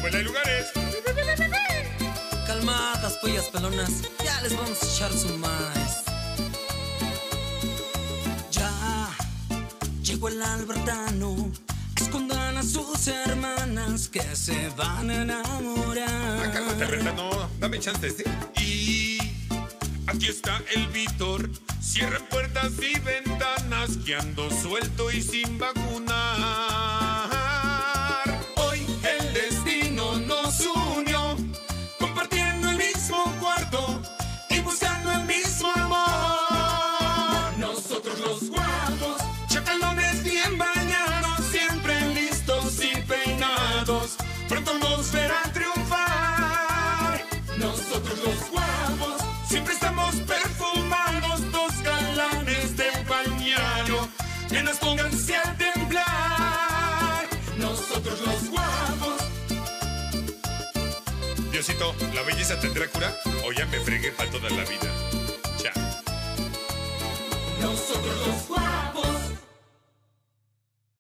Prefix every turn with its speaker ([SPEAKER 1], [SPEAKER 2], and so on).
[SPEAKER 1] Súbele lugares.
[SPEAKER 2] Calmadas, pollas pelonas, ya les vamos a echar su maíz. Ya llegó el albertano, que escondan a sus hermanas que se van a enamorar.
[SPEAKER 1] Cálmate, Albertano, dame chance, ¿sí?
[SPEAKER 3] Y aquí está el Víctor. Cierra puertas y ventanas, que ando suelto y sin vacunar. Hoy el destino nos unió, compartiendo el mismo cuarto y buscando el mismo amor. Nosotros los guapos, chacalones bien bañados, siempre listos y peinados, pronto nos verán triunfar. Nosotros los guapos, siempre estamos perfumados, dos galanes de balneario, nenas pónganse a temblar. Nosotros los guapos.
[SPEAKER 1] Diosito, ¿la belleza tendrá cura? O ya me fregué para toda la vida. Chao.
[SPEAKER 3] Nosotros los guapos.